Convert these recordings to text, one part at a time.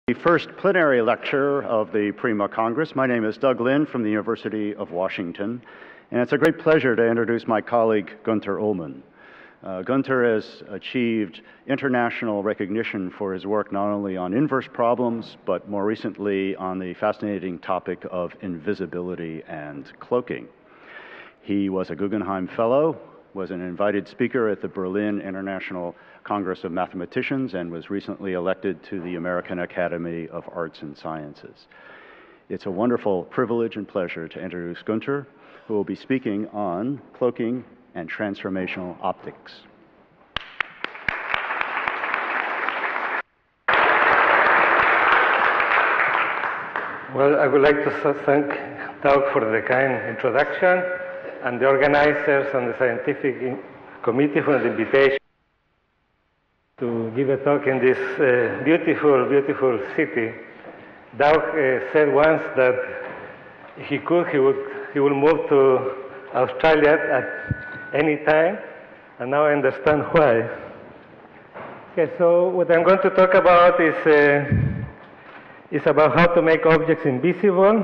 The first plenary lecture of the PRIMA Congress. My name is Doug Lin from the University of Washington, and it's a great pleasure to introduce my colleague Gunther Uhlmann. Gunther has achieved international recognition for his work not only on inverse problems, but more recently on the fascinating topic of invisibility and cloaking. He was a Guggenheim Fellow, was an invited speaker at the Berlin International Congress of Mathematicians, and was recently elected to the American Academy of Arts and Sciences. It's a wonderful privilege and pleasure to introduce Gunther, who will be speaking on cloaking and transformational optics. Well, I would like to thank Doug for the kind introduction, and the organizers and the scientific committee for the invitation to give a talk in this beautiful, beautiful city. Doug said once that if he could, he would move to Australia at any time, and now I understand why. Okay, so what I'm going to talk about is about how to make objects invisible.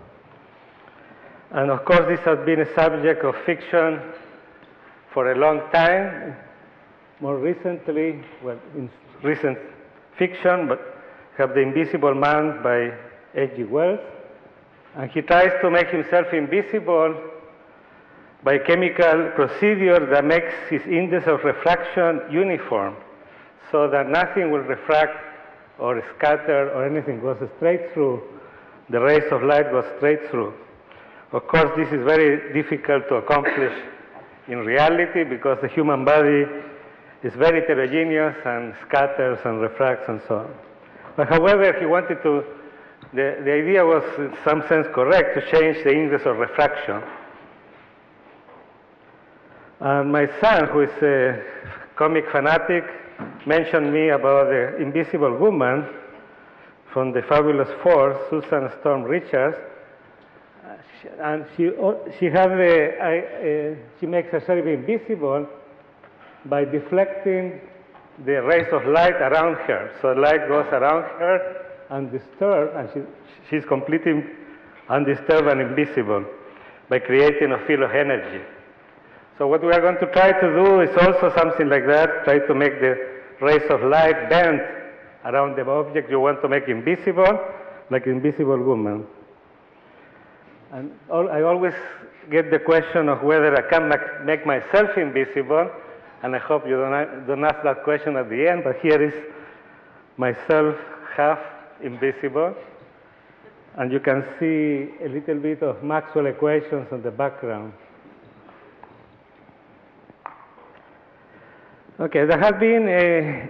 And of course, this has been a subject of fiction for a long time. More recently, well, in recent fiction, but have The Invisible Man by H.G. Wells. And he tries to make himself invisible by a chemical procedure that makes his index of refraction uniform, so that nothing will refract or scatter or anything goes straight through. The rays of light go straight through. Of course, this is very difficult to accomplish in reality because the human body is very heterogeneous and scatters and refracts and so on. But however, he wanted to, the idea was in some sense correct, to change the index of refraction. And my son, who is a comic fanatic, mentioned me about the Invisible Woman from the Fabulous Four, Susan Storm Richards. And she makes herself invisible by deflecting the rays of light around her. So light goes around her undisturbed, and she's completely undisturbed and invisible by creating a field of energy. So what we are going to try to do is also something like that, try to make the rays of light bend around the object you want to make invisible, like Invisible Woman. And I always get the question of whether I can make myself invisible, and I hope you don't ask that question at the end, but here is myself half invisible, and you can see a little bit of Maxwell equations on the background. Okay, there have been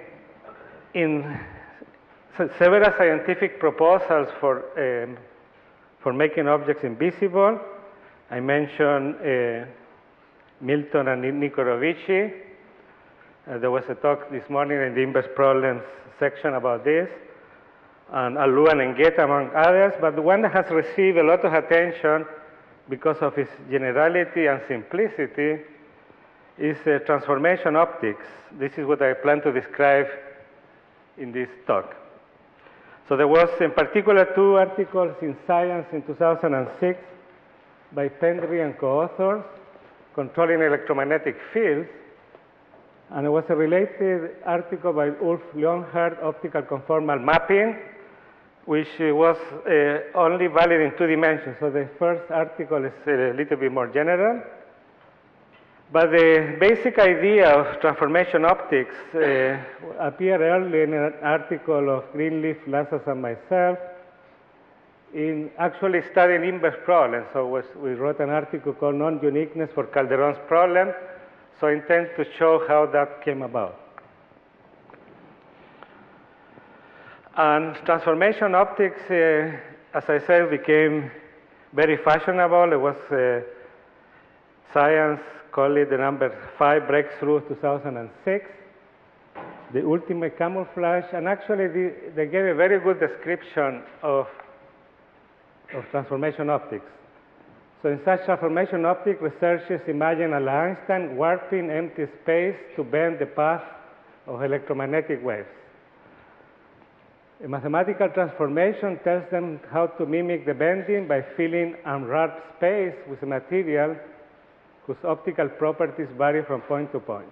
several scientific proposals for making objects invisible. I mentioned Milton and Nikorovici. There was a talk this morning in the inverse problems section about this, and Uhlmann and Goethe, among others. But the one that has received a lot of attention because of its generality and simplicity is transformation optics. This is what I plan to describe in this talk. So there was in particular two articles in Science in 2006 by Plenary and co-authors, Controlling Electromagnetic Fields, and there was a related article by Ulf Leonhardt, Optical Conformal Mapping, which was only valid in 2 dimensions. So the first article is a little bit more general. But the basic idea of transformation optics appeared early in an article of Greenleaf, Lazarus, and myself in actually studying inverse problems. So we wrote an article called Non-Uniqueness for Calderon's Problem. So I intend to show how that came about. And transformation optics, as I said, became very fashionable. It was Science called it the number 5 breakthrough 2006, the ultimate camouflage, and actually they gave a very good description of transformation optics. So in such transformation optics, researchers imagine a Einstein warping empty space to bend the path of electromagnetic waves. A mathematical transformation tells them how to mimic the bending by filling unwrapped space with a material whose optical properties vary from point to point.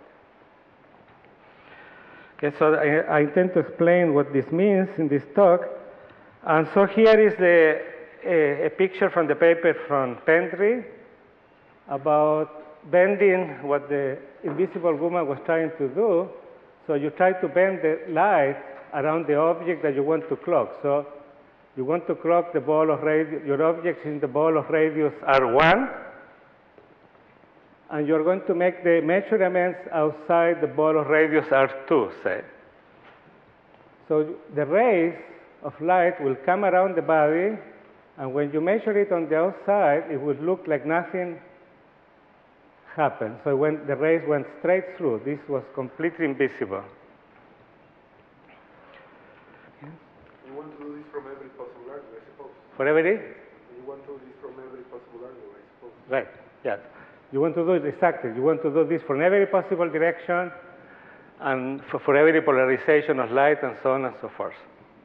Okay, so I intend to explain what this means in this talk. And so here is a picture from the paper from Plenary about bending what the invisible woman was trying to do. So you try to bend the light around the object that you want to cloak. So you want to cloak the ball of radius, your object is in the ball of radius R1, and you're going to make the measurements outside the ball of radius R2, say. So the rays of light will come around the body, and when you measure it on the outside, it would look like nothing happened. So when the rays went straight through, this was completely invisible. You want to do this from every possible angle, I suppose. For every? You want to do this from every possible angle, I suppose. Right, yeah. You want to do it exactly. You want to do this from every possible direction and for every polarization of light and so on and so forth.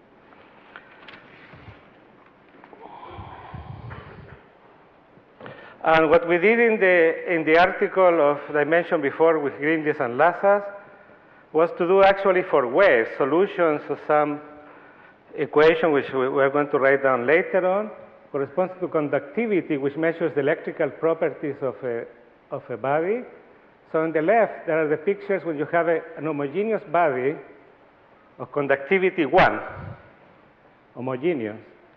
And what we did in the article of that I mentioned before with Grindis and Lazas was to do actually for waves solutions of some equation which we're going to write down later on, corresponds to conductivity, which measures the electrical properties of a body. So on the left, there are the pictures when you have an homogeneous body of conductivity 1, homogeneous.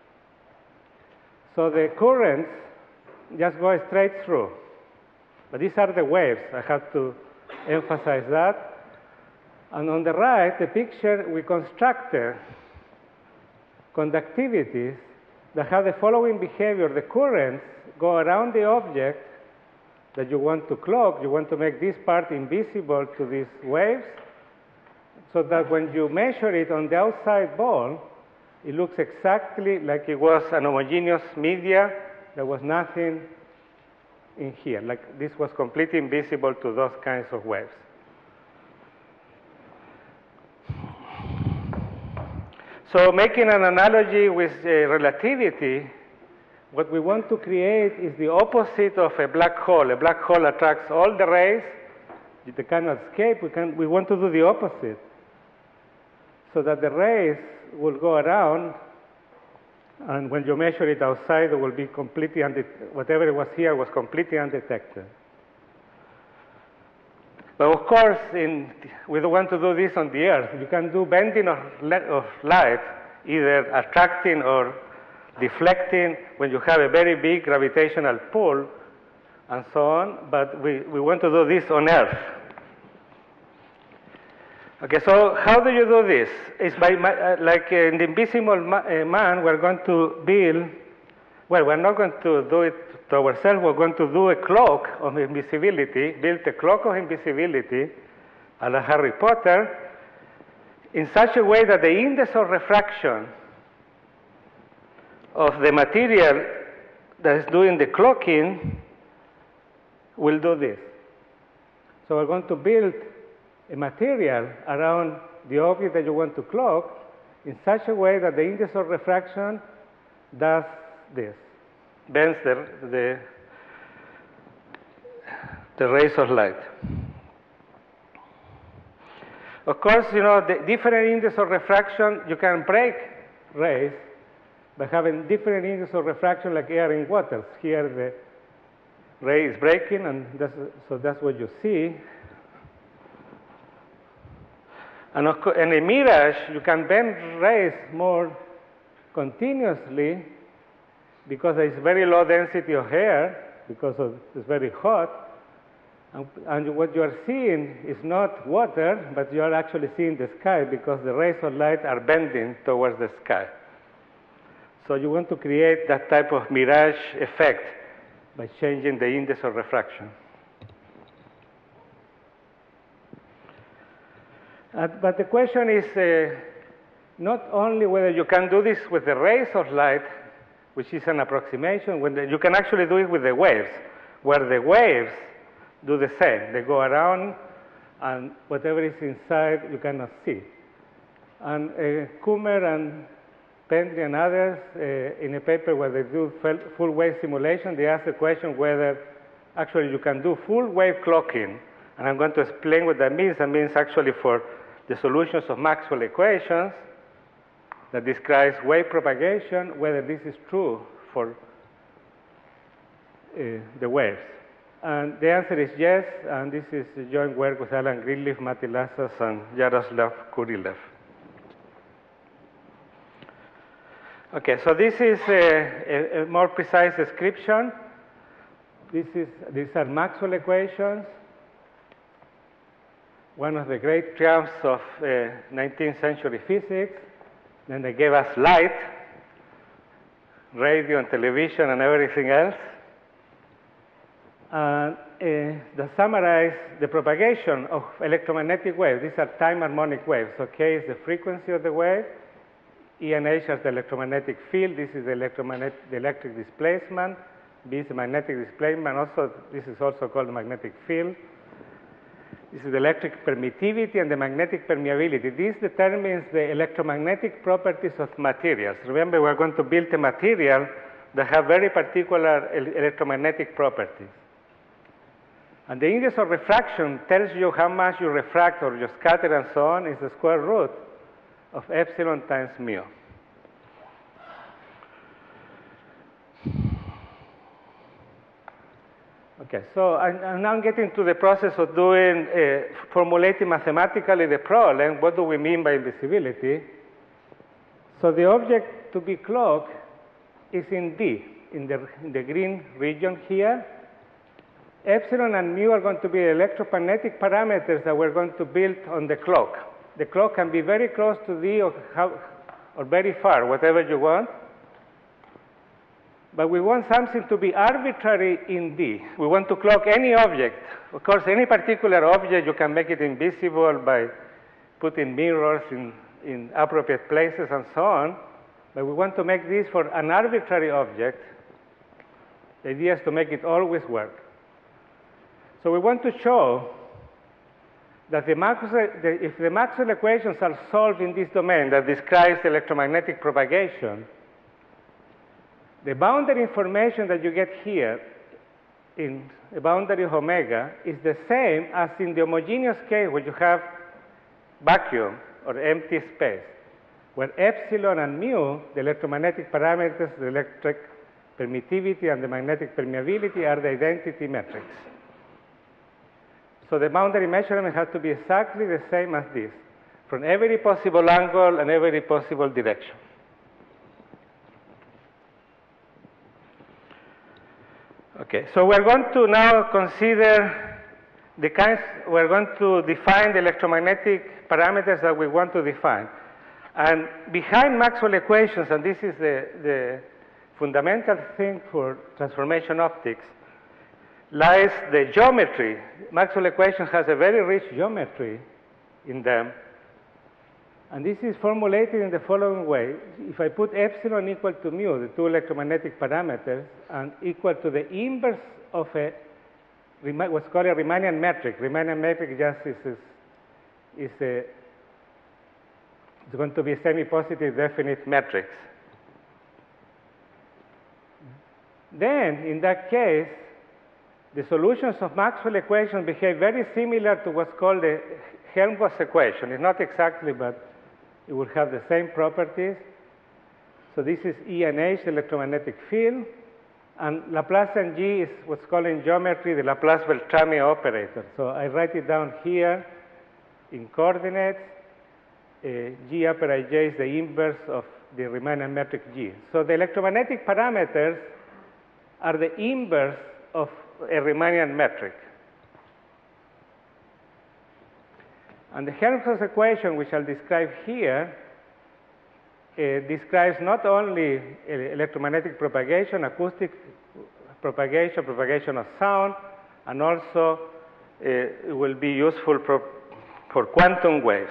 So the currents just go straight through. But these are the waves. I have to emphasize that. And on the right, the picture, we constructed conductivities that have the following behavior. The currents go around the object that you want to cloak. You want to make this part invisible to these waves so that when you measure it on the outside ball, it looks exactly like it was an homogeneous media. There was nothing in here. Like this was completely invisible to those kinds of waves. So making an analogy with relativity, what we want to create is the opposite of a black hole. A black hole attracts all the rays. They cannot escape. We want to do the opposite so that the rays will go around, and when you measure it outside, it will be completely whatever was here was completely undetected. But of course, we don't want to do this on the Earth. You can do bending of light, either attracting or deflecting when you have a very big gravitational pull and so on, but we want to do this on Earth. Okay, so how do you do this? It's by, like in the Invisible Man, we're going to build, well, we're not going to do it to ourselves, we're going to do a cloak of invisibility, build a cloak of invisibility, a la Harry Potter, in such a way that the index of refraction of the material that is doing the cloaking will do this. So we're going to build a material around the object that you want to cloak in such a way that the index of refraction does this, bends the rays of light. Of course, you know, the different index of refraction, you can break rays by having different index of refraction like air in water. Here the ray is breaking, and so that's what you see. And of course, in a mirage, you can bend rays more continuously because there is very low density of air, because it's very hot. And what you are seeing is not water, but you are actually seeing the sky because the rays of light are bending towards the sky. So you want to create that type of mirage effect by changing the index of refraction. But the question is not only whether you can do this with the rays of light, which is an approximation, you can actually do it with the waves, where the waves do the same. They go around, and whatever is inside you cannot see. And Kummer and Plenary and others, in a paper where they do full wave simulation, they ask the question whether actually you can do full wave cloaking. And I'm going to explain what that means. That means actually for the solutions of Maxwell equations that describes wave propagation, whether this is true for the waves. And the answer is yes, and this is joint work with Alan Greenleaf, Matti Lassas, and Jaroslav Kurilev. Okay, so this is a more precise description. These are Maxwell equations, one of the great triumphs of 19th century physics. Then they gave us light, radio and television and everything else. And they summarize the propagation of electromagnetic waves. These are time harmonic waves. So K is the frequency of the wave. E and H are the electromagnetic field. This is the electric displacement. B is the magnetic displacement. Also, this is also called the magnetic field. This is the electric permittivity and the magnetic permeability. This determines the electromagnetic properties of materials. Remember, we're going to build a material that have very particular electromagnetic properties. And the index of refraction tells you how much you refract or you scatter and so on is the square root of epsilon times mu. Okay, so I'm now getting to the process of doing, formulating mathematically the problem. What do we mean by invisibility? So the object to be cloaked is in D, in the green region here. Epsilon and mu are going to be electromagnetic parameters that we're going to build on the cloak. The cloak can be very close to D or very far, whatever you want. But we want something to be arbitrary in D. We want to cloak any object. Of course, any particular object, you can make it invisible by putting mirrors in appropriate places and so on. But we want to make this for an arbitrary object. The idea is to make it always work. So we want to show that if the Maxwell equations are solved in this domain that describes electromagnetic propagation, the boundary information that you get here in the boundary of omega is the same as in the homogeneous case where you have vacuum or empty space, where epsilon and mu, the electromagnetic parameters, the electric permittivity and the magnetic permeability, are the identity metrics. So the boundary measurement has to be exactly the same as this, from every possible angle and every possible direction. Okay, so we're going to now consider we're going to define the electromagnetic parameters that we want to define. And behind Maxwell equations, and this is the fundamental thing for transformation optics, lies the geometry. Maxwell equation has a very rich geometry in them. And this is formulated in the following way. If I put epsilon equal to mu, the two electromagnetic parameters, and equal to the inverse of what's called a Riemannian metric. Riemannian metric just it's going to be a semi-positive definite matrix. Then, in that case, the solutions of Maxwell equations behave very similar to what's called the Helmholtz equation. It's not exactly, but it will have the same properties. So this is E and H, the electromagnetic field. And Laplacian G is what's called in geometry the Laplace-Beltrami operator. So I write it down here in coordinates. G upper ij is the inverse of the Riemannian metric G. So the electromagnetic parameters are the inverse of a Riemannian metric. And the Helmholtz equation, which I'll describe here, describes not only electromagnetic propagation, acoustic propagation, propagation of sound, and also it will be useful for quantum waves.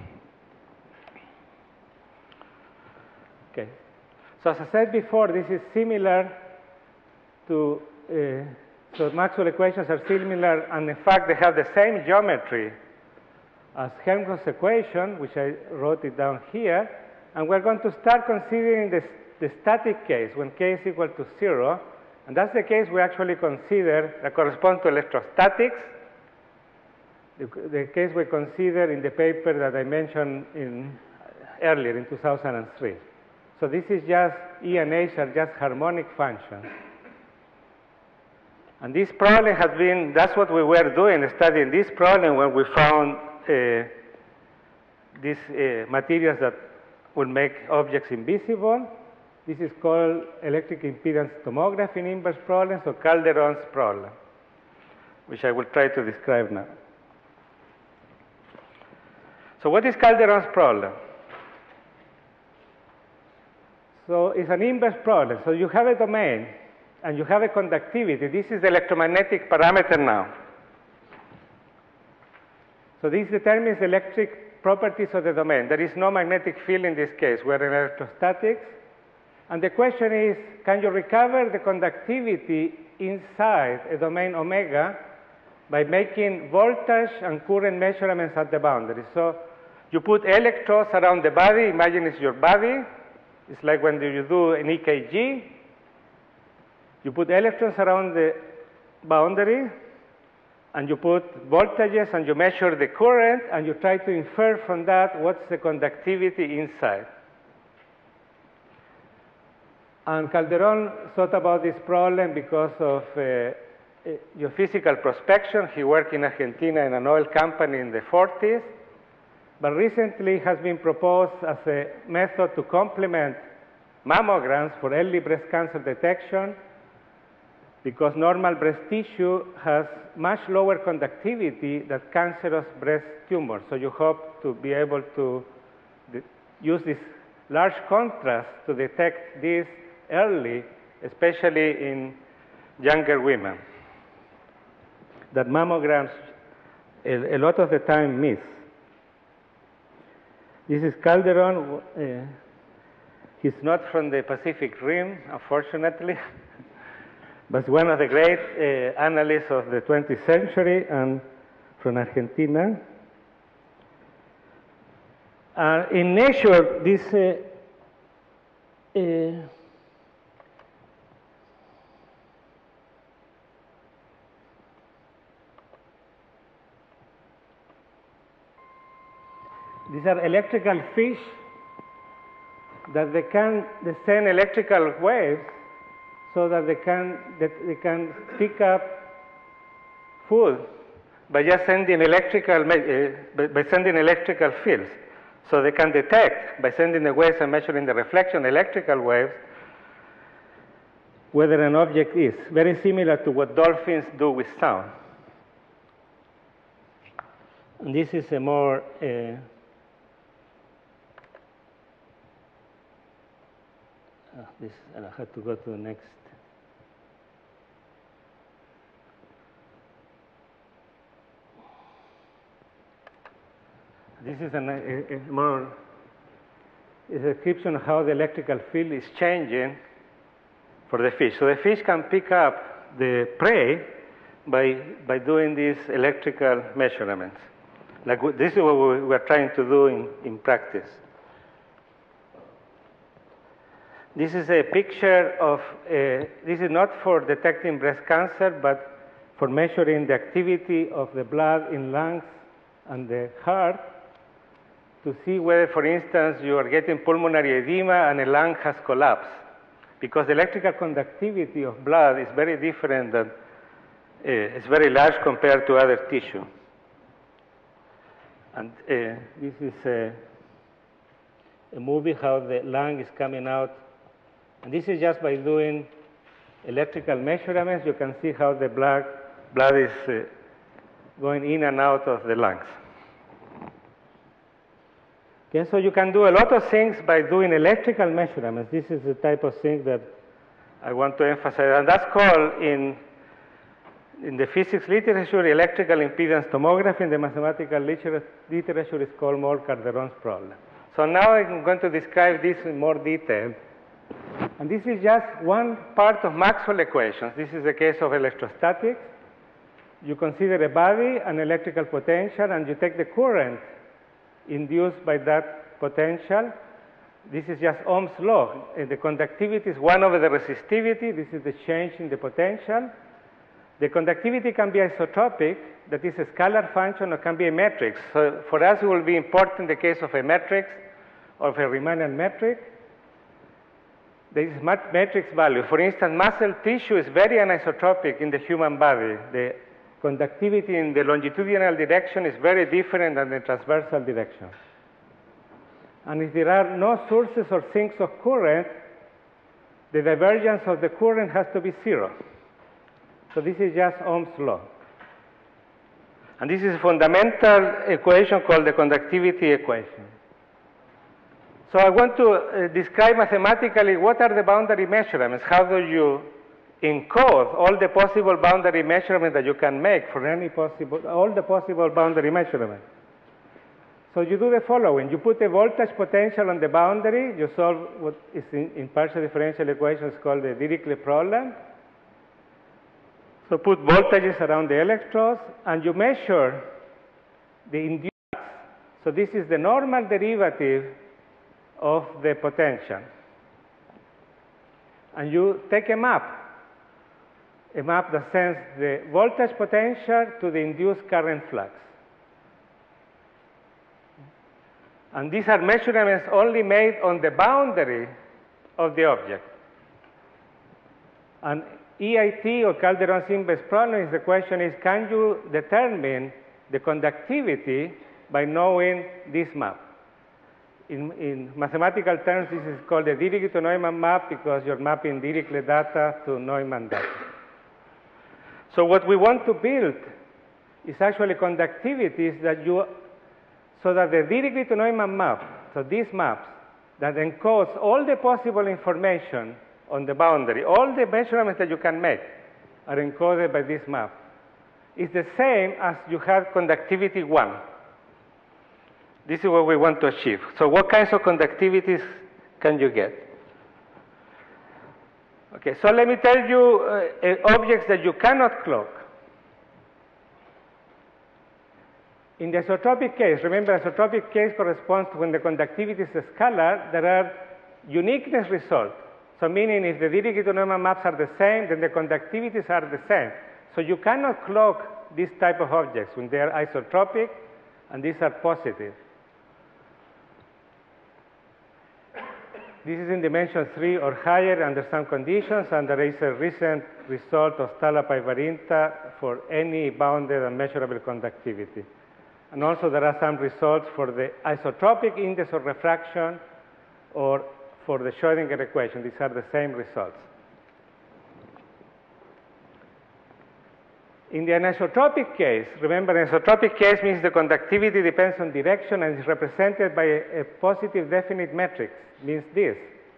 Okay. So as I said before, this is similar to, so Maxwell equations are similar, and in fact they have the same geometry as Helmholtz equation, which I wrote it down here, and we're going to start considering the static case, when k is equal to 0, and that's the case we actually consider that corresponds to electrostatics, the case we consider in the paper that I mentioned earlier in 2003. So this is just, E and H are just harmonic functions. And this problem has been, that's what we were doing, studying this problem when we found these materials that will make objects invisible. This is called electric impedance tomography in inverse problems, or Calderon's problem, which I will try to describe now. So what is Calderon's problem? So it's an inverse problem. So you have a domain, and you have a conductivity. This is the electromagnetic parameter now. So this determines the electric properties of the domain. There is no magnetic field in this case. We're in electrostatics. And the question is, can you recover the conductivity inside a domain omega by making voltage and current measurements at the boundary? So you put electrodes around the body. Imagine it's your body. It's like when you do an EKG. You put electrons around the boundary, and you put voltages, and you measure the current, and you try to infer from that what's the conductivity inside. And Calderon thought about this problem because of geophysical prospection. He worked in Argentina in an oil company in the 40s, but recently has been proposed as a method to complement mammograms for early breast cancer detection, because normal breast tissue has much lower conductivity than cancerous breast tumors. So you hope to be able to use this large contrast to detect this early, especially in younger women, that mammograms a lot of the time miss. This is Calderon. He's not from the Pacific Rim, unfortunately. But one of the great analysts of the 20th century, and from Argentina. In nature, this these are electrical fish that they can send electrical waves so that they can pick up food by just sending electrical fields. So they can detect by sending the waves and measuring the reflection electrical waves whether an object is. Very similar to what dolphins do with sound. And this is a more I have to go to the next. This is a more description of how the electrical field is changing for the fish. So the fish can pick up the prey by doing these electrical measurements. Like this is what we're trying to do in practice. This is a picture of, this is not for detecting breast cancer, but for measuring the activity of the blood in lungs and the heart to see whether, for instance, you are getting pulmonary edema and a lung has collapsed. Because the electrical conductivity of blood is very different than, it's very large compared to other tissue. And this is a movie how the lung is coming out. And this is just by doing electrical measurements. You can see how the blood is going in and out of the lungs. Okay, so you can do a lot of things by doing electrical measurements. This is the type of thing that I want to emphasize. And that's called, in the physics literature, electrical impedance tomography. In the mathematical literature, it's called Moll-Calderon's problem. So now I'm going to describe this in more detail. And this is just one part of Maxwell equations. This is the case of electrostatics. you consider a body, an electrical potential, and you take the current induced by that potential. This is just Ohm's law. The conductivity is 1 over the resistivity. This is the change in the potential. The conductivity can be isotropic, that is a scalar function, or can be a matrix. So for us, it will be important in the case of a matrix or of a Riemannian metric. There is matrix value. For instance, muscle tissue is very anisotropic in the human body. The conductivity in the longitudinal direction is very different than the transversal direction. And if there are no sources or sinks of current, the divergence of the current has to be 0. So this is just Ohm's law. And this is a fundamental equation called the conductivity equation. So I want to describe mathematically what are the boundary measurements. How do you encode all the possible boundary measurements that you can make for all the possible boundary measurements? So you do the following. You put a voltage potential on the boundary. You solve what is in partial differential equations called the Dirichlet problem. So put voltages around the electrodes, and you measure the induced. So this is the normal derivative of the potential. And you take a map that sends the voltage potential to the induced current flux. And these are measurements only made on the boundary of the object. And EIT, or Calderon's inverse problem, is the question is, can you determine the conductivity by knowing this map? In mathematical terms, this is called the Dirichlet to Neumann map because you're mapping Dirichlet data to Neumann data. So what we want to build is actually conductivities that so that the Dirichlet to Neumann map, so these maps that encodes all the possible information on the boundary, all the measurements that you can make are encoded by this map. It's the same as you have conductivity 1. This is what we want to achieve. So what kinds of conductivities can you get? Okay, so let me tell you objects that you cannot cloak. In the isotropic case, remember, isotropic case corresponds to when the conductivity is a scalar, there are uniqueness results. So meaning if the Dirichlet to Neumann maps are the same, then the conductivities are the same. So you cannot cloak these type of objects when they are isotropic, and these are positive. This is in dimension 3 or higher under some conditions, and there is a recent result of Stala-Paivarinta for any bounded and measurable conductivity. And also there are some results for the isotropic index of refraction or for the Schrödinger equation. These are the same results. In the anisotropic case, remember, an isotropic case means the conductivity depends on direction and is represented by a positive definite matrix, means this.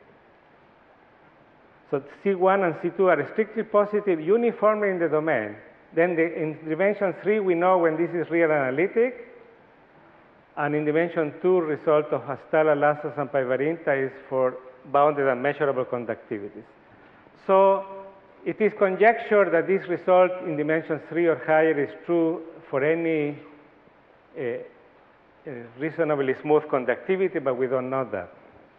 So C1 and C2 are strictly positive uniformly in the domain. Then in dimension 3, we know when this is real analytic. And in dimension 2, result of Hastala, Lassos, and Paivarinta is for bounded and measurable conductivities. So it is conjectured that this result in dimension 3 or higher is true for any reasonably smooth conductivity, but we don't know that.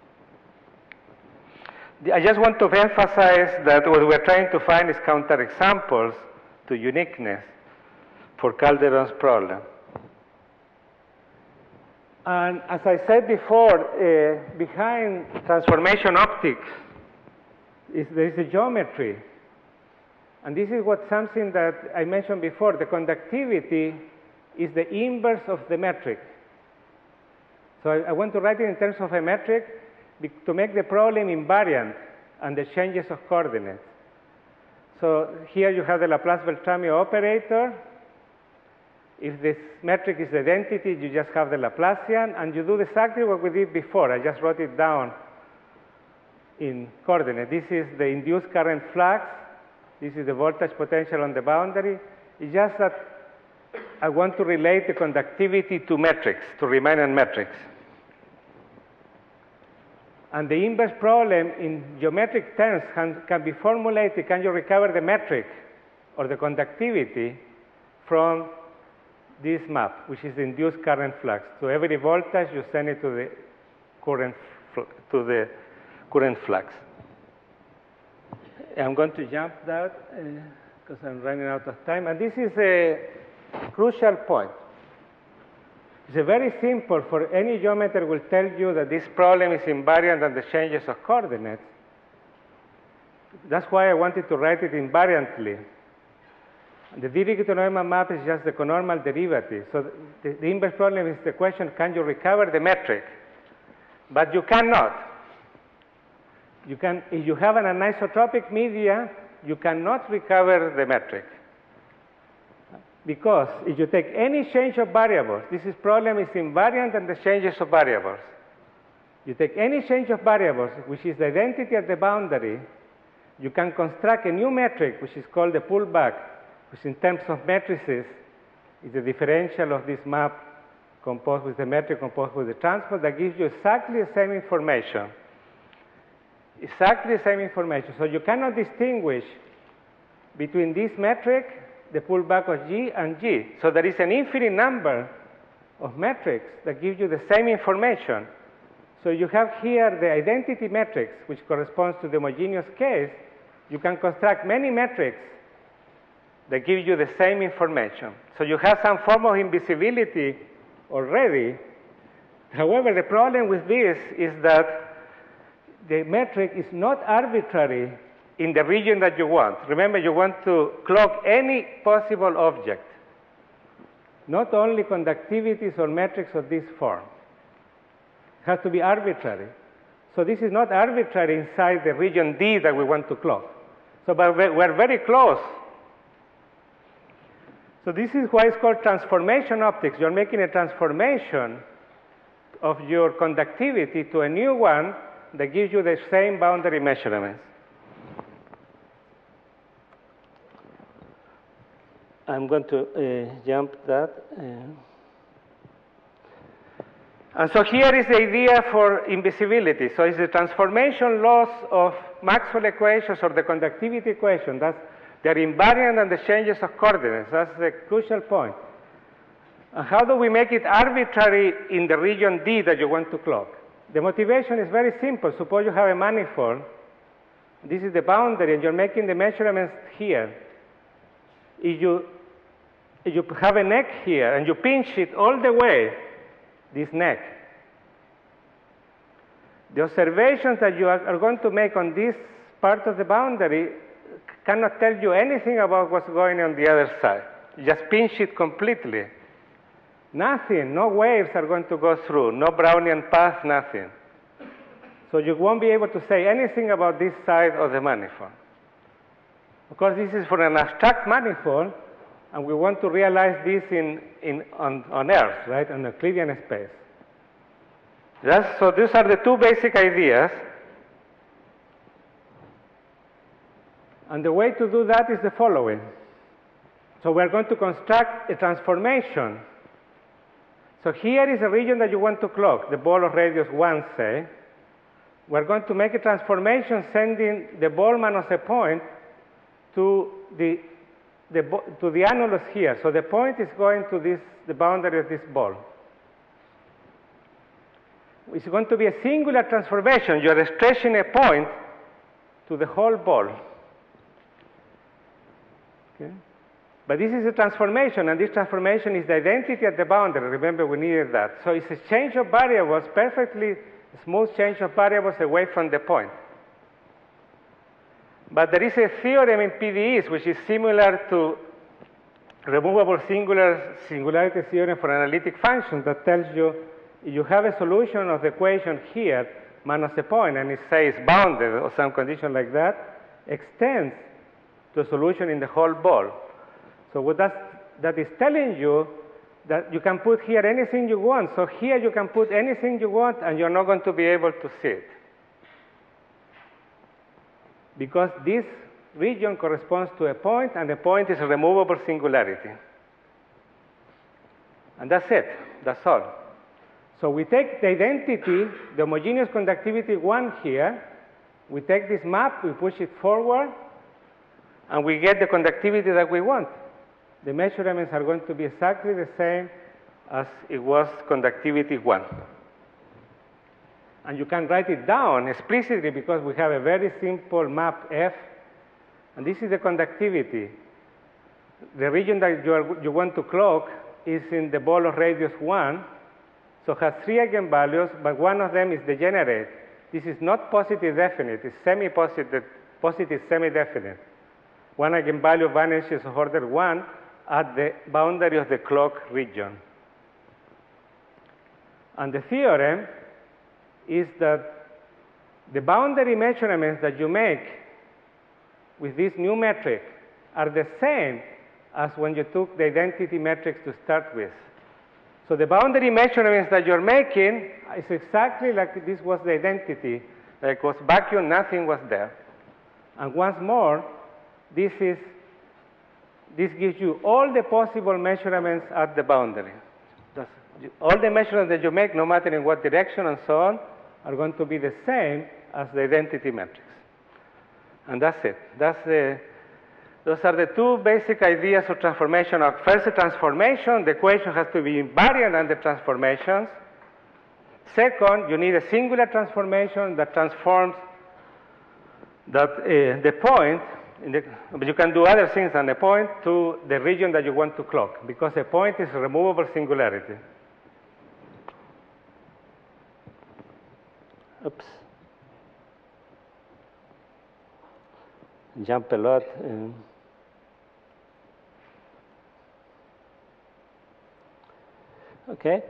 I just want to emphasize that what we're trying to find is counterexamples to uniqueness for Calderon's problem. And as I said before, behind transformation optics there is a geometry. And this is something that I mentioned before. The conductivity is the inverse of the metric. So I want to write it in terms of a metric to make the problem invariant and the changes of coordinates. So here you have the Laplace-Beltrami operator. If this metric is the identity, you just have the Laplacian, and you do exactly what we did before. I just wrote it down in coordinates. This is the induced current flux. This is the voltage potential on the boundary. It's just that I want to relate the conductivity to metrics, to Riemannian metrics. And the inverse problem in geometric terms can be formulated. Can you recover the metric or the conductivity from this map, which is the induced current flux. So every voltage, you send it to the current flux. I'm going to jump that because I'm running out of time. And this is a crucial point. It's a very simple, for any geometer will tell you that this problem is invariant and the changes of coordinates. That's why I wanted to write it invariantly. The Dirichlet-Neumann map is just the conormal derivative. So the inverse problem is the question, can you recover the metric? But you cannot. You can, if you have an anisotropic media, you cannot recover the metric. Because if you take any change of variables, this problem is invariant and the changes of variables. You take any change of variables, which is the identity at the boundary, you can construct a new metric, which is called the pullback, which in terms of matrices is the differential of this map composed with the metric composed with the transport that gives you exactly the same information. Exactly the same information. So you cannot distinguish between this metric, the pullback of G, and G. So there is an infinite number of metrics that give you the same information. So you have here the identity matrix, which corresponds to the homogeneous case. You can construct many metrics that give you the same information. So you have some form of invisibility already. However, the problem with this is that the metric is not arbitrary in the region that you want. Remember, you want to cloak any possible object, not only conductivities or metrics of this form. It has to be arbitrary. So this is not arbitrary inside the region D that we want to cloak. So but we're very close. So this is why it's called transformation optics. You're making a transformation of your conductivity to a new one that gives you the same boundary measurements. I'm going to jump that. And so here is the idea for invisibility. So it's the transformation laws of Maxwell equations or the conductivity equation. They're invariant and the changes of coordinates. That's the crucial point. And how do we make it arbitrary in the region D that you want to cloak? The motivation is very simple. Suppose you have a manifold. This is the boundary, and you're making the measurements here. If you have a neck here, and you pinch it all the way, this neck, the observations that you are going to make on this part of the boundary cannot tell you anything about what's going on the other side. You just pinch it completely. Nothing, no waves are going to go through, no Brownian path, nothing. So you won't be able to say anything about this side of the manifold. Of course, this is for an abstract manifold, and we want to realize this on Earth, right, on Euclidean space. So these are the two basic ideas. And the way to do that is the following. So we're going to construct a transformation. So here is a region that you want to cloak, the ball of radius 1, say. We're going to make a transformation sending the ball minus a point to the annulus here. So the point is going to the boundary of this ball. It's going to be a singular transformation. You are stretching a point to the whole ball. Okay? But this is a transformation, and this transformation is the identity at the boundary. Remember, we needed that. So it's a change of variables, perfectly smooth change of variables away from the point. But there is a theorem in PDEs which is similar to removable singularity theorem for analytic functions that tells you if you have a solution of the equation here minus a point, and it says bounded or some condition like that, extends to a solution in the whole ball. So what that is telling you that you can put here anything you want. So here you can put anything you want, and you're not going to be able to see it. Because this region corresponds to a point, and the point is a removable singularity. And that's it. That's all. So we take the identity, the homogeneous conductivity 1 here. We take this map, we push it forward, and we get the conductivity that we want. the measurements are going to be exactly the same as it was conductivity 1. And you can write it down explicitly because we have a very simple map F, and this is the conductivity. The region that you want to cloak is in the ball of radius 1, so it has 3 eigenvalues, but one of them is degenerate. This is not positive definite, it's semi-positive, positive semi-definite. One eigenvalue vanishes of order 1 at the boundary of the cloak region. And the theorem is that the boundary measurements that you make with this new metric are the same as when you took the identity metrics to start with. So the boundary measurements that you're making is exactly like this was the identity. Like it was vacuum, nothing was there. And once more, this gives you all the possible measurements at the boundary. All the measurements that you make, no matter in what direction and so on, are going to be the same as the identity metrics. And that's it. Those are the two basic ideas of transformation. First, the transformation. The equation has to be invariant under transformations. Second, you need a singular transformation that transforms the point, but you can do other things than the point, to the region that you want to cloak, because a point is a removable singularity. Oops. Jump a lot. Okay.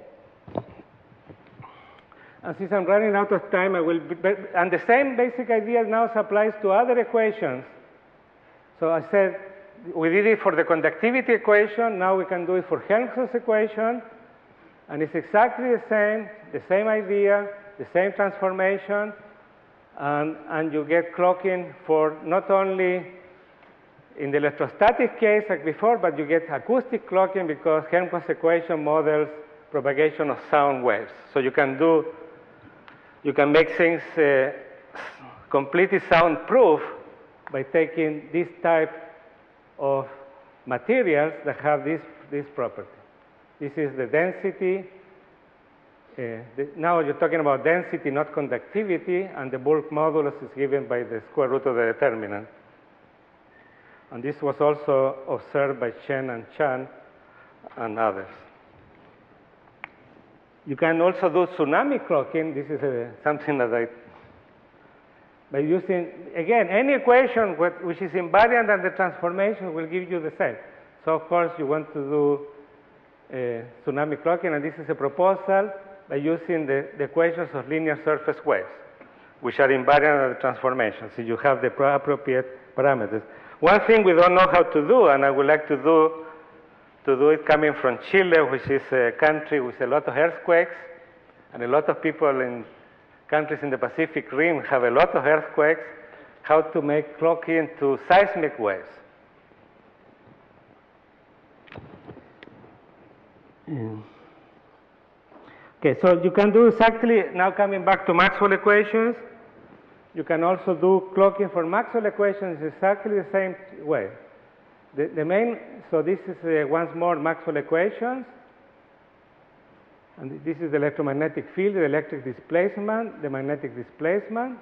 And since I'm running out of time, and the same basic idea now applies to other equations. So I said, we did it for the conductivity equation, now we can do it for Helmholtz equation, and it's exactly the same idea, the same transformation, and you get cloaking for not only in the electrostatic case like before, but you get acoustic cloaking because Helmholtz equation models propagation of sound waves. So you can make things completely soundproof by taking this type of materials that have this property. This is the density. Now you're talking about density, not conductivity, and the bulk modulus is given by the square root of the determinant. And this was also observed by Chen and Chan and others. You can also do tsunami cloaking. This is something that by using, again, any equation which is invariant and the transformation will give you the same. So, of course, you want to do tsunami cloaking, and this is a proposal by using the equations of linear surface waves, which are invariant of the transformation, so you have the appropriate parameters. One thing we don't know how to do, and I would like to do it coming from Chile, which is a country with a lot of earthquakes, and a lot of people in countries in the Pacific Rim have a lot of earthquakes, how to make cloaking to seismic waves. Okay, so you can do exactly, now coming back to Maxwell equations, you can also do cloaking for Maxwell equations exactly the same way. So this is once more Maxwell equations, and this is the electromagnetic field, the electric displacement, the magnetic displacement.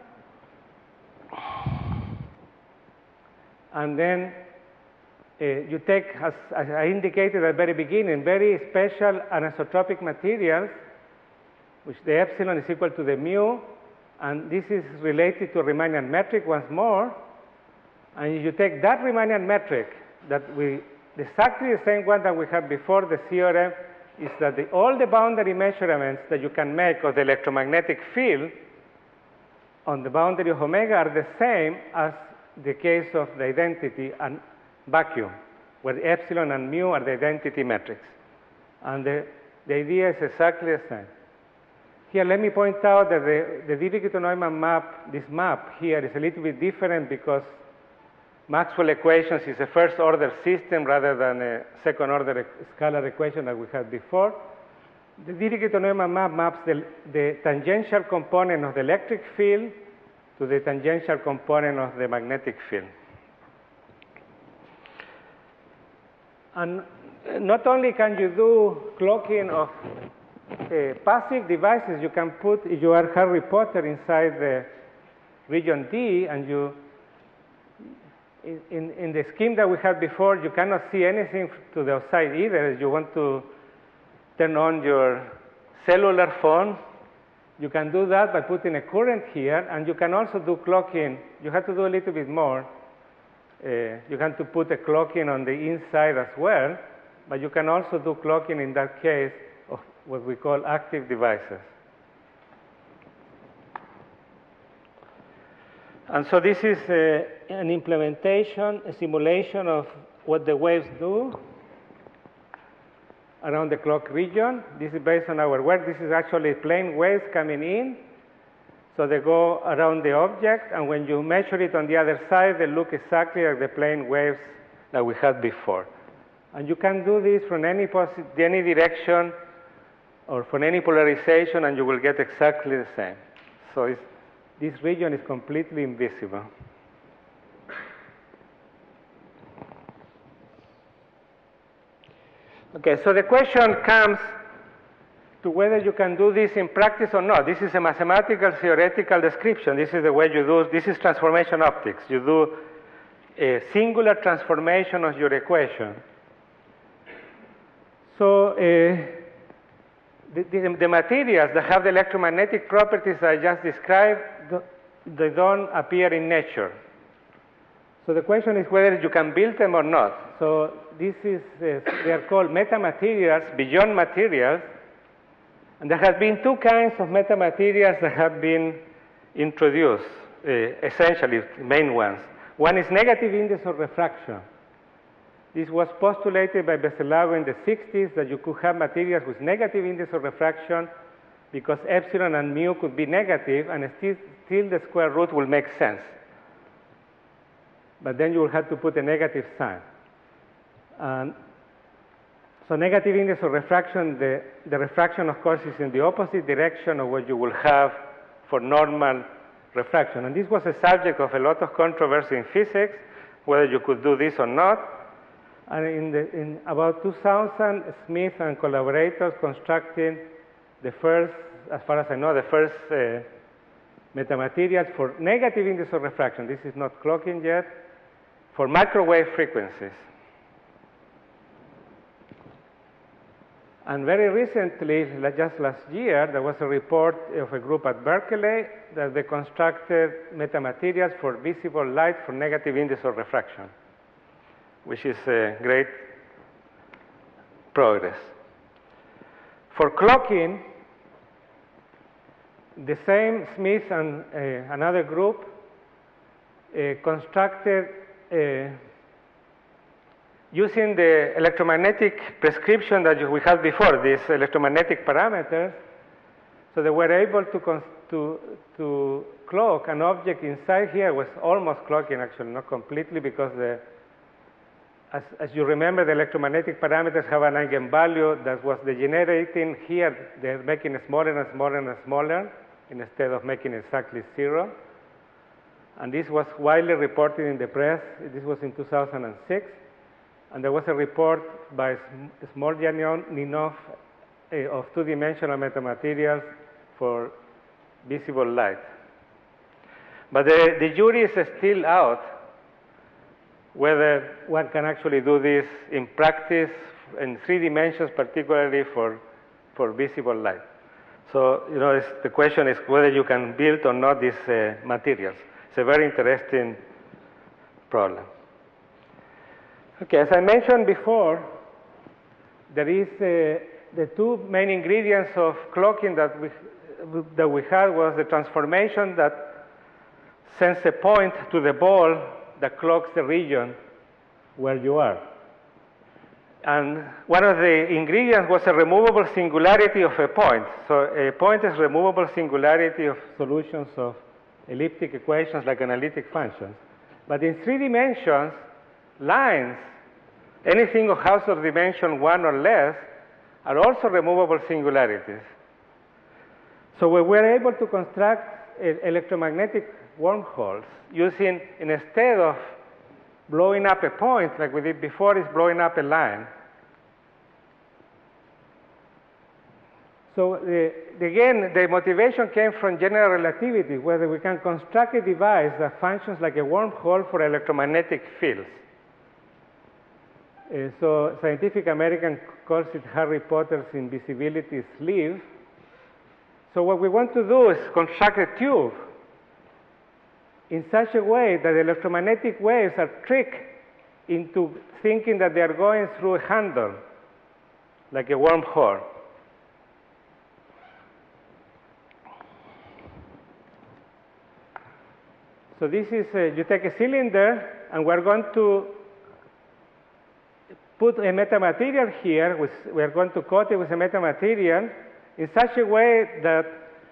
And then you take, as I indicated at the very beginning, very special anisotropic materials, which the epsilon is equal to the mu, and this is related to Riemannian metric once more. And you take that Riemannian metric, exactly the same one that we had before, the theorem is that all the boundary measurements that you can make of the electromagnetic field on the boundary of omega are the same as the case of the identity and vacuum, where epsilon and mu are the identity metrics. And the idea is exactly the same. Here, let me point out that the Dirichlet-Neumann map, this map here, is a little bit different because Maxwell equations is a first-order system rather than a second-order scalar equation that we had before. The Dirichlet-Neumann map maps the tangential component of the electric field to the tangential component of the magnetic field. And not only can you do cloaking of passive devices, you can put, if you are Harry Potter, inside the region D, and you, in the scheme that we had before, you cannot see anything to the outside either. If you want to turn on your cellular phone, you can do that by putting a current here, and you can also do cloaking. You have to do a little bit more. You have to put a cloaking on the inside as well, but you can also do cloaking in that case of what we call active devices. And so this is an implementation, a simulation of what the waves do around the cloak region. This is based on our work. This is actually plane waves coming in. So they go around the object, and when you measure it on the other side, they look exactly like the plane waves that we had before. And you can do this from any direction or from any polarization, and you will get exactly the same. So this region is completely invisible. Okay, so the question comes to whether you can do this in practice or not. This is a mathematical theoretical description. This is the way you do, this is transformation optics. You do a singular transformation of your equation. So the materials that have the electromagnetic properties I just described, they don't appear in nature. So the question is whether you can build them or not. So this is, they are called metamaterials, beyond materials. And there have been two kinds of metamaterials that have been introduced, essentially, main ones. One is negative index of refraction. This was postulated by Bezzelago in the 60s, that you could have materials with negative index of refraction because epsilon and mu could be negative, and still the square root will make sense. But then you will have to put a negative sign. So negative index of refraction, the refraction, of course, is in the opposite direction of what you will have for normal refraction. And this was a subject of a lot of controversy in physics, whether you could do this or not. And in about 2000, Smith and collaborators constructed the first, as far as I know, the first metamaterials for negative index of refraction. This is not cloaking yet, for microwave frequencies. And very recently, just last year, there was a report of a group at Berkeley that they constructed metamaterials for visible light for negative index of refraction, which is a great progress. For cloaking, the same Smith and another group constructed using the electromagnetic prescription that we had before, these electromagnetic parameters. So they were able to cloak an object inside here. It was almost cloaking, actually, not completely, because as you remember, the electromagnetic parameters have an eigenvalue that was degenerating here. They're making it smaller and smaller and smaller instead of making it exactly zero. And this was widely reported in the press. This was in 2006. And there was a report by Smoljanov of two-dimensional metamaterials for visible light. But the jury is still out whether one can actually do this in practice in 3 dimensions, particularly for visible light. So, you know, the question is whether you can build or not these materials. It's a very interesting problem. Okay, as I mentioned before, there is the 2 main ingredients of cloaking that we had was the transformation that sends a point to the ball that cloaks the region where you are. And one of the ingredients was a removable singularity of a point. So a point is removable singularity of solutions of elliptic equations like analytic functions. But in 3 dimensions, lines, anything of Hausdorff dimension 1 or less, are also removable singularities. So we were able to construct electromagnetic wormholes using, instead of blowing up a point, like we did before, is blowing up a line. So again, the motivation came from general relativity, whether we can construct a device that functions like a wormhole for electromagnetic fields. So Scientific American calls it Harry Potter's invisibility sleeve. So what we want to do is construct a tube in such a way that electromagnetic waves are tricked into thinking that they are going through a handle, like a wormhole. So this is, you take a cylinder, and we're going to put a metamaterial here. We're going to coat it with a metamaterial in such a way that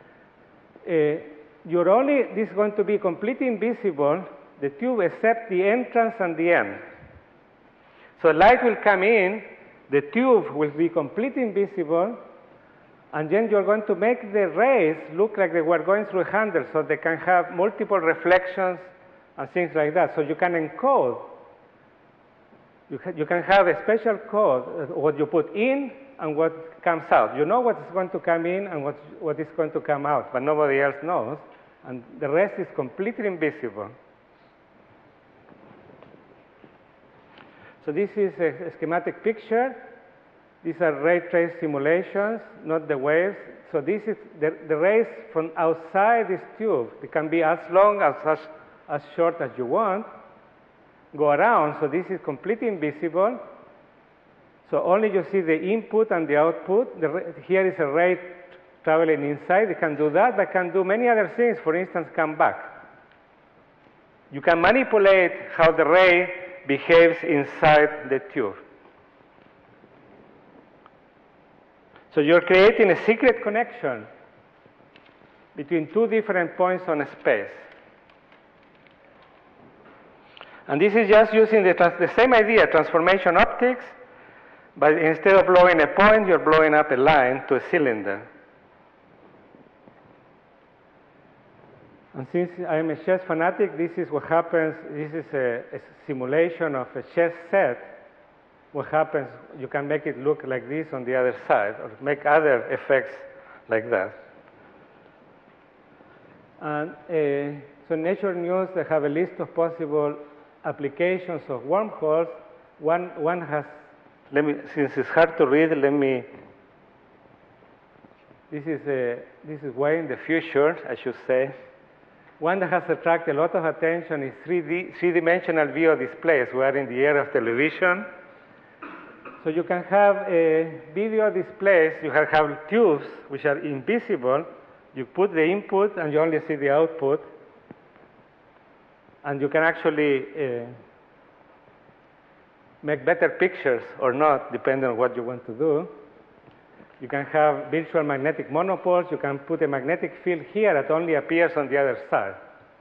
this is going to be completely invisible, the tube, except the entrance and the end. So light will come in, the tube will be completely invisible, and then you're going to make the rays look like they were going through a handle, so they can have multiple reflections and things like that. So you can encode. You can have a special code, what you put in and what comes out. You know what is going to come in and what is going to come out, but nobody else knows. And the rest is completely invisible. So this is a schematic picture. These are ray trace simulations, not the waves. So this is the rays from outside this tube. They can be as long as short as you want, go around. So this is completely invisible. So only you see the input and the output. Here is a ray traveling inside. It can do that, but can do many other things. For instance, come back. You can manipulate how the ray behaves inside the tube. So you're creating a secret connection between two different points on space. And this is just using the same idea, transformation optics, but instead of blowing a point, you're blowing up a line to a cylinder. And since I'm a chess fanatic, this is what happens. This is a simulation of a chess set. What happens, you can make it look like this on the other side, or make other effects like that. And so Nature News, they have a list of possible applications of wormholes. One has, since it's hard to read, this is way in the future, I should say. One that has attracted a lot of attention is three-dimensional video displays. We are in the era of television. So you can have video displays, you have tubes which are invisible. You put the input and you only see the output. And you can actually make better pictures or not, depending on what you want to do. You can have virtual magnetic monopoles. You can put a magnetic field here that only appears on the other side.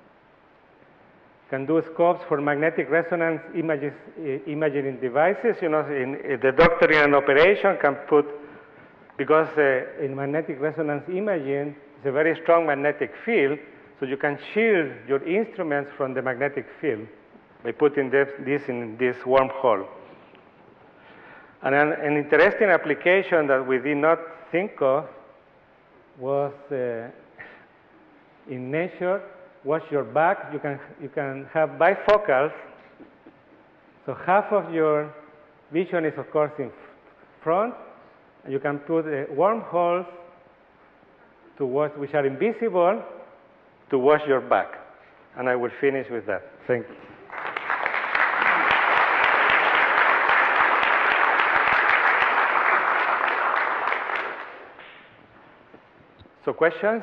Can do scopes for magnetic resonance imaging devices. You know, in the doctor in an operation can put, because in magnetic resonance imaging, it's a very strong magnetic field, so you can shield your instruments from the magnetic field by putting this in this wormhole. And an interesting application that we did not think of was in nature. Watch your back. You can have bifocals. So half of your vision is, of course, in front. And you can put wormholes to watch, which are invisible, to watch your back. And I will finish with that. Thank you. So questions?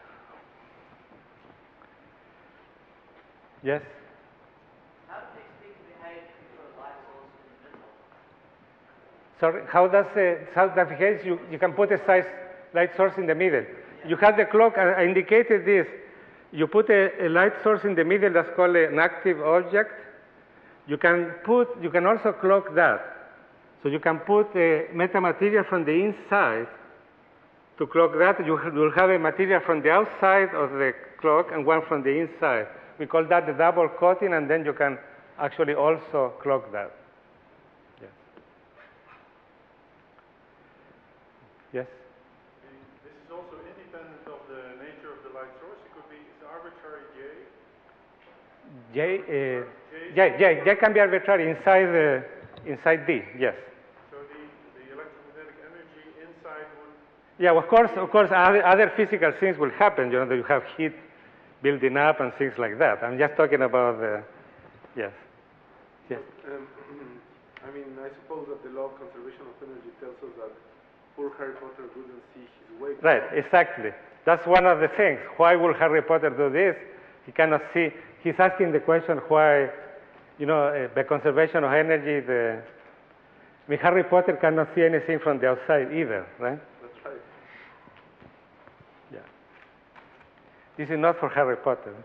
Yes? How do these things behave for a light source in the middle? Sorry, how that behaves? You can put a light source in the middle. Yeah. You have the clock, I indicated this. You put a light source in the middle that's called an active object. You can also cloak that. So you can put a metamaterial from the inside to cloak that. You will have a material from the outside of the clock and one from the inside. We call that the double coating, and then you can actually also cloak that. Yes. Yes? This is also independent of the nature of the light source. It could be it's arbitrary J can be arbitrary inside D, yes. So the electromagnetic energy inside would... Yeah, of course, other physical things will happen. You know, that you have heat building up and things like that. I'm just talking about the, yes. Yes. I mean, I suppose that the law of conservation of energy tells us that poor Harry Potter couldn't see his way. Right, exactly. That's one of the things. Why will Harry Potter do this? He cannot see. He's asking the question why, you know, the conservation of energy, I mean, Harry Potter cannot see anything from the outside either, right? That's right. Yeah. This is not for Harry Potter.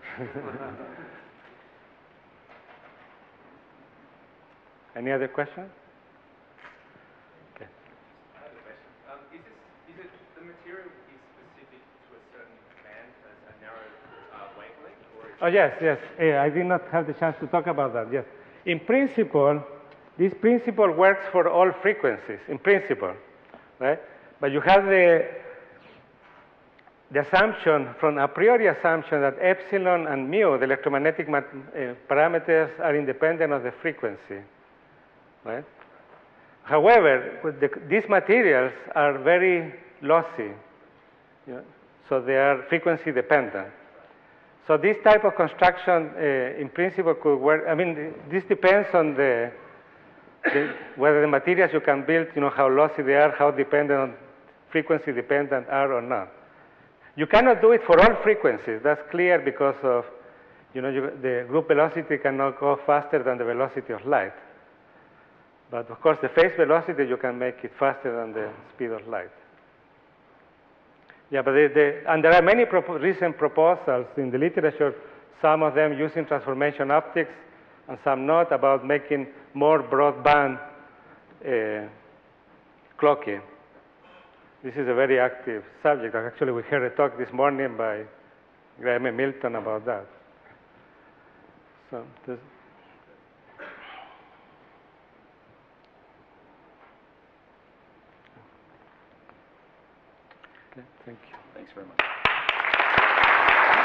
Any other questions? Okay. I have a question. Is it the material is specific to a certain band, a narrow wavelength, or? Oh yes. I did not have the chance to talk about that. Yes. In principle, this principle works for all frequencies. In principle, right? But you have the assumption, from a priori assumption, that epsilon and mu, the electromagnetic parameters, are independent of the frequency. Right? However, these materials are very lossy, you know, so they are frequency dependent. So this type of construction, in principle, could work. I mean, this depends on whether the materials you can build, you know, how lossy they are, how dependent on frequency dependent are or not. You cannot do it for all frequencies. That's clear because of, you know, the group velocity cannot go faster than the velocity of light. But of course, the phase velocity, you can make it faster than the speed of light. Yeah, but and there are many recent proposals in the literature, some of them using transformation optics and some not, about making more broadband cloaking. This is a very active subject. Actually, we heard a talk this morning by Graham Milton about that. So okay, thank you. Thanks very much.